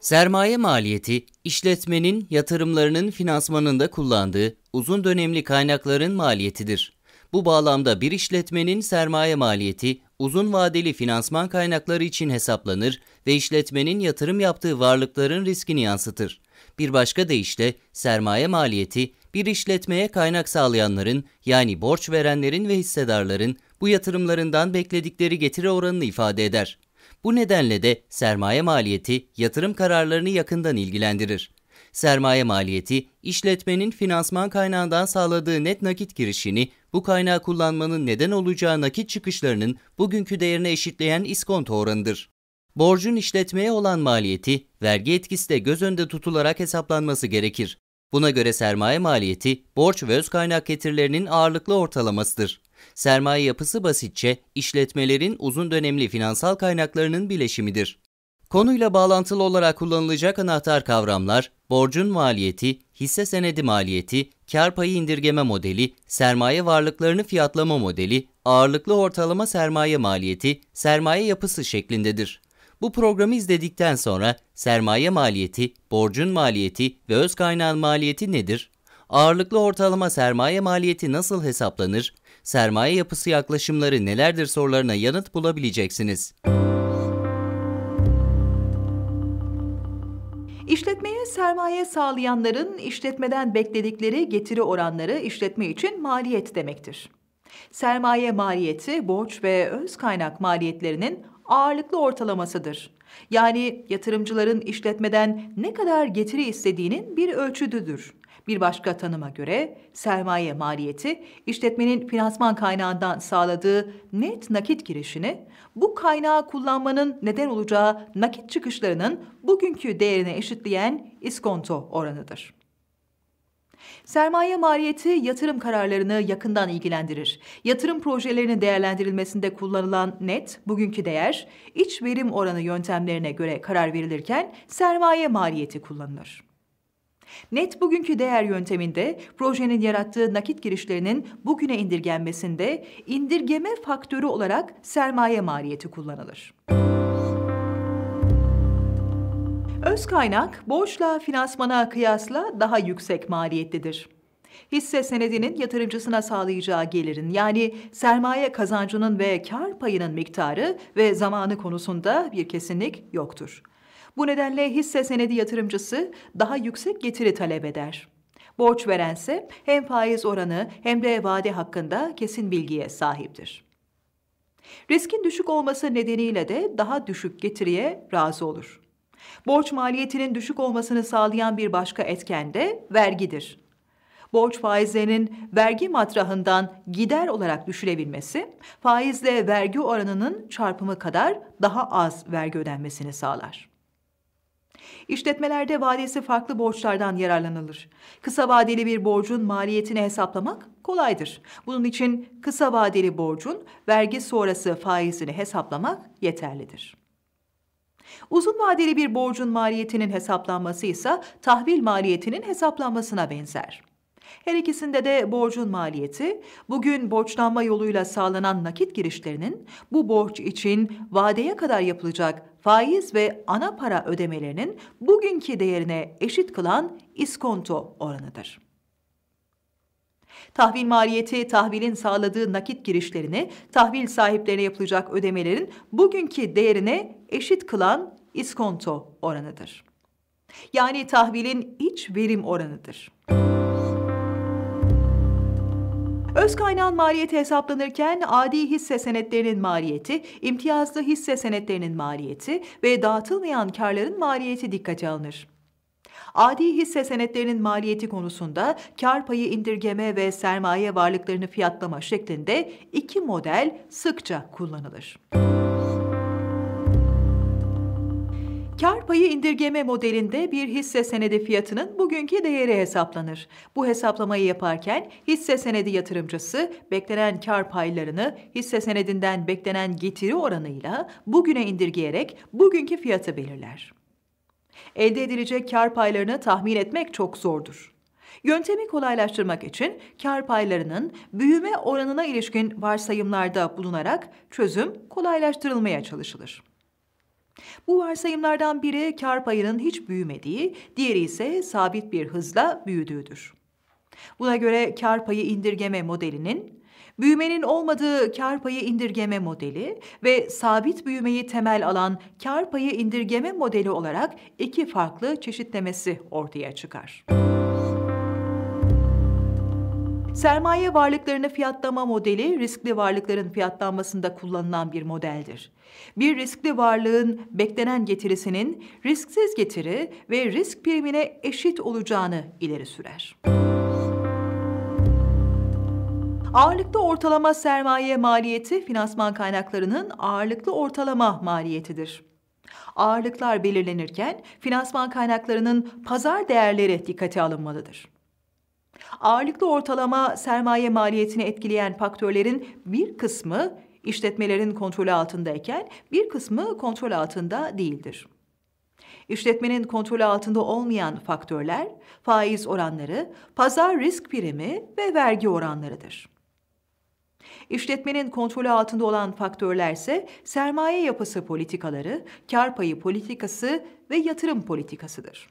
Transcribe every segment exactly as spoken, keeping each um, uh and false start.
Sermaye maliyeti, işletmenin yatırımlarının finansmanında kullandığı uzun dönemli kaynakların maliyetidir. Bu bağlamda bir işletmenin sermaye maliyeti, uzun vadeli finansman kaynakları için hesaplanır ve işletmenin yatırım yaptığı varlıkların riskini yansıtır. Bir başka deyişle, sermaye maliyeti, bir işletmeye kaynak sağlayanların, yani borç verenlerin ve hissedarların bu yatırımlarından bekledikleri getiri oranını ifade eder. Bu nedenle de sermaye maliyeti yatırım kararlarını yakından ilgilendirir. Sermaye maliyeti, işletmenin finansman kaynağından sağladığı net nakit girişini, bu kaynağı kullanmanın neden olacağı nakit çıkışlarının bugünkü değerine eşitleyen iskonto oranıdır. Borcun işletmeye olan maliyeti, vergi etkisi de göz önünde tutularak hesaplanması gerekir. Buna göre sermaye maliyeti, borç ve öz kaynak getirilerinin ağırlıklı ortalamasıdır. Sermaye yapısı basitçe, işletmelerin uzun dönemli finansal kaynaklarının bileşimidir. Konuyla bağlantılı olarak kullanılacak anahtar kavramlar, borcun maliyeti, hisse senedi maliyeti, kar payı indirgeme modeli, sermaye varlıklarını fiyatlama modeli, ağırlıklı ortalama sermaye maliyeti, sermaye yapısı şeklindedir. Bu programı izledikten sonra sermaye maliyeti, borcun maliyeti ve öz kaynağın maliyeti nedir? Ağırlıklı ortalama sermaye maliyeti nasıl hesaplanır? Sermaye yapısı yaklaşımları nelerdir sorularına yanıt bulabileceksiniz. İşletmeye sermaye sağlayanların işletmeden bekledikleri getiri oranları işletme için maliyet demektir. Sermaye maliyeti, borç ve öz kaynak maliyetlerinin ağırlıklı ortalamasıdır. Yani yatırımcıların işletmeden ne kadar getiri istediğinin bir ölçüdüdür. Bir başka tanıma göre sermaye maliyeti, işletmenin finansman kaynağından sağladığı net nakit girişini, bu kaynağı kullanmanın neden olacağı nakit çıkışlarının bugünkü değerine eşitleyen iskonto oranıdır. Sermaye maliyeti yatırım kararlarını yakından ilgilendirir. Yatırım projelerinin değerlendirilmesinde kullanılan net, bugünkü değer, iç verim oranı yöntemlerine göre karar verilirken sermaye maliyeti kullanılır. Net bugünkü değer yönteminde projenin yarattığı nakit girişlerinin bugüne indirgenmesinde indirgeme faktörü olarak sermaye maliyeti kullanılır. Öz kaynak, borçla finansmana kıyasla daha yüksek maliyetlidir. Hisse senedinin yatırımcısına sağlayacağı gelirin, yani sermaye kazancının ve kar payının miktarı ve zamanı konusunda bir kesinlik yoktur. Bu nedenle hisse senedi yatırımcısı daha yüksek getiri talep eder. Borç verense hem faiz oranı hem de vade hakkında kesin bilgiye sahiptir. Riskin düşük olması nedeniyle de daha düşük getiriye razı olur. Borç maliyetinin düşük olmasını sağlayan bir başka etken de vergidir. Borç faizlerinin vergi matrahından gider olarak düşülebilmesi, faizle vergi oranının çarpımı kadar daha az vergi ödenmesini sağlar. İşletmelerde vadesi farklı borçlardan yararlanılır. Kısa vadeli bir borcun maliyetini hesaplamak kolaydır. Bunun için kısa vadeli borcun vergi sonrası faizini hesaplamak yeterlidir. Uzun vadeli bir borcun maliyetinin hesaplanması ise tahvil maliyetinin hesaplanmasına benzer. Her ikisinde de borcun maliyeti, bugün borçlanma yoluyla sağlanan nakit girişlerinin bu borç için vadeye kadar yapılacak faiz ve ana para ödemelerinin bugünkü değerine eşit kılan iskonto oranıdır. Tahvil maliyeti, tahvilin sağladığı nakit girişlerini, tahvil sahiplerine yapılacak ödemelerin bugünkü değerine eşit kılan iskonto oranıdır. Yani tahvilin iç verim oranıdır. Öz kaynağın maliyeti hesaplanırken adi hisse senetlerinin maliyeti, imtiyazlı hisse senetlerinin maliyeti ve dağıtılmayan karların maliyeti dikkate alınır. Adi hisse senetlerinin maliyeti konusunda kar payı indirgeme ve sermaye varlıklarını fiyatlama şeklinde iki model sıkça kullanılır. Kar payı indirgeme modelinde bir hisse senedi fiyatının bugünkü değeri hesaplanır. Bu hesaplamayı yaparken hisse senedi yatırımcısı beklenen kar paylarını hisse senedinden beklenen getiri oranıyla bugüne indirgeyerek bugünkü fiyatı belirler. Elde edilecek kar paylarını tahmin etmek çok zordur. Yöntemi kolaylaştırmak için kar paylarının büyüme oranına ilişkin varsayımlarda bulunarak çözüm kolaylaştırılmaya çalışılır. Bu varsayımlardan biri kar payının hiç büyümediği, diğeri ise sabit bir hızla büyüdüğüdür. Buna göre kar payı indirgeme modelinin, büyümenin olmadığı kar payı indirgeme modeli ve sabit büyümeyi temel alan kar payı indirgeme modeli olarak iki farklı çeşitlemesi ortaya çıkar. Sermaye varlıklarını fiyatlama modeli, riskli varlıkların fiyatlanmasında kullanılan bir modeldir. Bir riskli varlığın beklenen getirisinin risksiz getiri ve risk primine eşit olacağını ileri sürer. Ağırlıklı ortalama sermaye maliyeti, finansman kaynaklarının ağırlıklı ortalama maliyetidir. Ağırlıklar belirlenirken finansman kaynaklarının pazar değerleri dikkate alınmalıdır. Ağırlıklı ortalama sermaye maliyetini etkileyen faktörlerin bir kısmı işletmelerin kontrolü altındayken bir kısmı kontrol altında değildir. İşletmenin kontrolü altında olmayan faktörler, faiz oranları, pazar risk primi ve vergi oranlarıdır. İşletmenin kontrolü altında olan faktörler ise sermaye yapısı politikaları, kar payı politikası ve yatırım politikasıdır.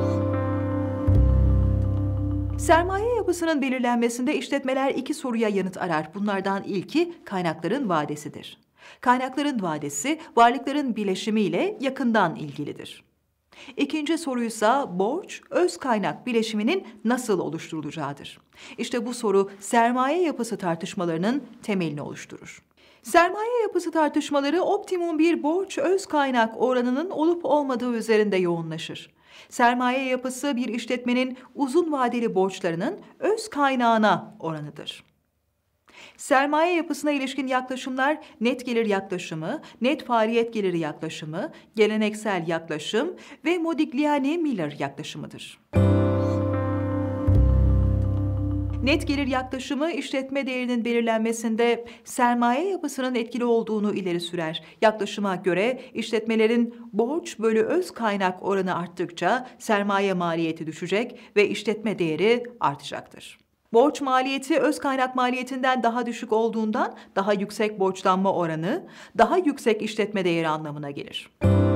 Sermaye yapısının belirlenmesinde işletmeler iki soruya yanıt arar. Bunlardan ilki kaynakların vadesidir. Kaynakların vadesi, varlıkların bileşimiyle yakından ilgilidir. İkinci soruysa borç, öz kaynak bileşiminin nasıl oluşturulacağıdır. İşte bu soru sermaye yapısı tartışmalarının temelini oluşturur. Sermaye yapısı tartışmaları optimum bir borç öz kaynak oranının olup olmadığı üzerinde yoğunlaşır. Sermaye yapısı bir işletmenin uzun vadeli borçlarının öz kaynağına oranıdır. Sermaye yapısına ilişkin yaklaşımlar net gelir yaklaşımı, net faaliyet geliri yaklaşımı, geleneksel yaklaşım ve Modigliani-Miller yaklaşımıdır. Net gelir yaklaşımı işletme değerinin belirlenmesinde sermaye yapısının etkili olduğunu ileri sürer. Yaklaşıma göre işletmelerin borç bölü öz kaynak oranı arttıkça sermaye maliyeti düşecek ve işletme değeri artacaktır. Borç maliyeti öz kaynak maliyetinden daha düşük olduğundan daha yüksek borçlanma oranı, daha yüksek işletme değeri anlamına gelir.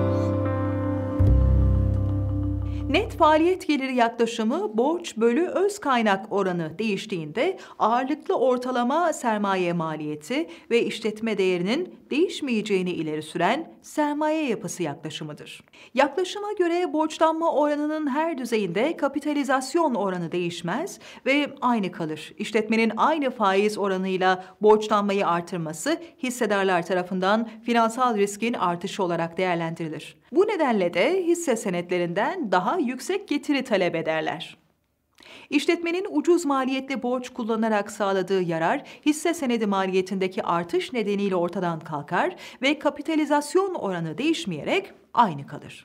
Net faaliyet geliri yaklaşımı borç bölü öz kaynak oranı değiştiğinde ağırlıklı ortalama sermaye maliyeti ve işletme değerinin değişmeyeceğini ileri süren sermaye yapısı yaklaşımıdır. Yaklaşıma göre borçlanma oranının her düzeyinde kapitalizasyon oranı değişmez ve aynı kalır. İşletmenin aynı faiz oranıyla borçlanmayı artırması hissedarlar tarafından finansal riskin artışı olarak değerlendirilir. Bu nedenle de hisse senetlerinden daha yüksek getiri talep ederler. İşletmenin ucuz maliyetli borç kullanarak sağladığı yarar, hisse senedi maliyetindeki artış nedeniyle ortadan kalkar ve kapitalizasyon oranı değişmeyerek aynı kalır.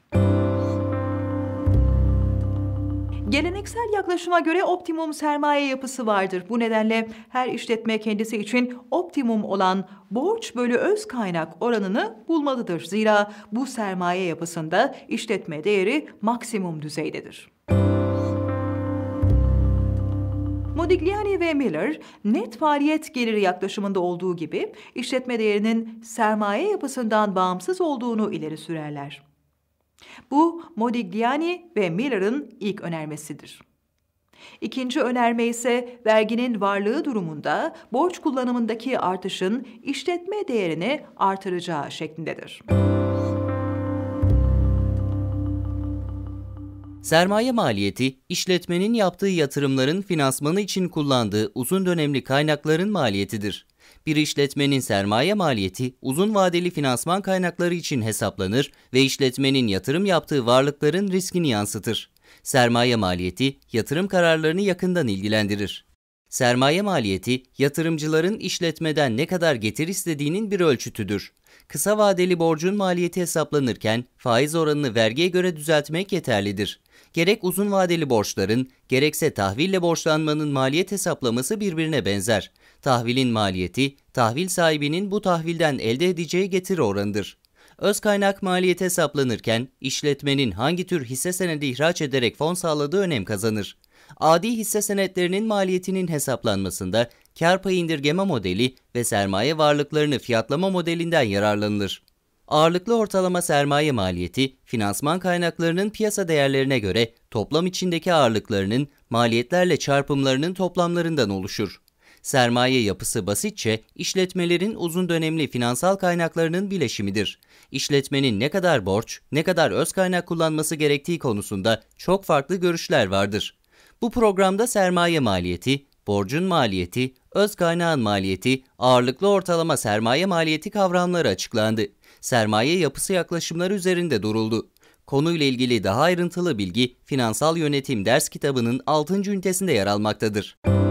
Geleneksel yaklaşıma göre optimum sermaye yapısı vardır. Bu nedenle her işletme kendisi için optimum olan borç bölü öz kaynak oranını bulmalıdır. Zira bu sermaye yapısında işletme değeri maksimum düzeydedir. Modigliani ve Miller, net faaliyet geliri yaklaşımında olduğu gibi işletme değerinin sermaye yapısından bağımsız olduğunu ileri sürerler. Bu Modigliani ve Miller'ın ilk önermesidir. İkinci önerme ise verginin varlığı durumunda borç kullanımındaki artışın işletme değerini artıracağı şeklindedir. Sermaye maliyeti, işletmenin yaptığı yatırımların finansmanı için kullandığı uzun dönemli kaynakların maliyetidir. Bir işletmenin sermaye maliyeti, uzun vadeli finansman kaynakları için hesaplanır ve işletmenin yatırım yaptığı varlıkların riskini yansıtır. Sermaye maliyeti, yatırım kararlarını yakından ilgilendirir. Sermaye maliyeti, yatırımcıların işletmeden ne kadar getir istediğinin bir ölçütüdür. Kısa vadeli borcun maliyeti hesaplanırken faiz oranını vergiye göre düzeltmek yeterlidir. Gerek uzun vadeli borçların, gerekse tahville borçlanmanın maliyet hesaplaması birbirine benzer. Tahvilin maliyeti, tahvil sahibinin bu tahvilden elde edeceği getiri oranıdır. Öz kaynak maliyeti hesaplanırken, işletmenin hangi tür hisse senedi ihraç ederek fon sağladığı önem kazanır. Adi hisse senetlerinin maliyetinin hesaplanmasında kar payı indirgeme modeli ve sermaye varlıklarını fiyatlama modelinden yararlanılır. Ağırlıklı ortalama sermaye maliyeti, finansman kaynaklarının piyasa değerlerine göre toplam içindeki ağırlıklarının maliyetlerle çarpımlarının toplamlarından oluşur. Sermaye yapısı basitçe işletmelerin uzun dönemli finansal kaynaklarının bileşimidir. İşletmenin ne kadar borç, ne kadar öz kaynak kullanması gerektiği konusunda çok farklı görüşler vardır. Bu programda sermaye maliyeti, borcun maliyeti, öz kaynağın maliyeti, ağırlıklı ortalama sermaye maliyeti kavramları açıklandı. Sermaye yapısı yaklaşımları üzerinde duruldu. Konuyla ilgili daha ayrıntılı bilgi Finansal Yönetim ders kitabının altıncı ünitesinde yer almaktadır.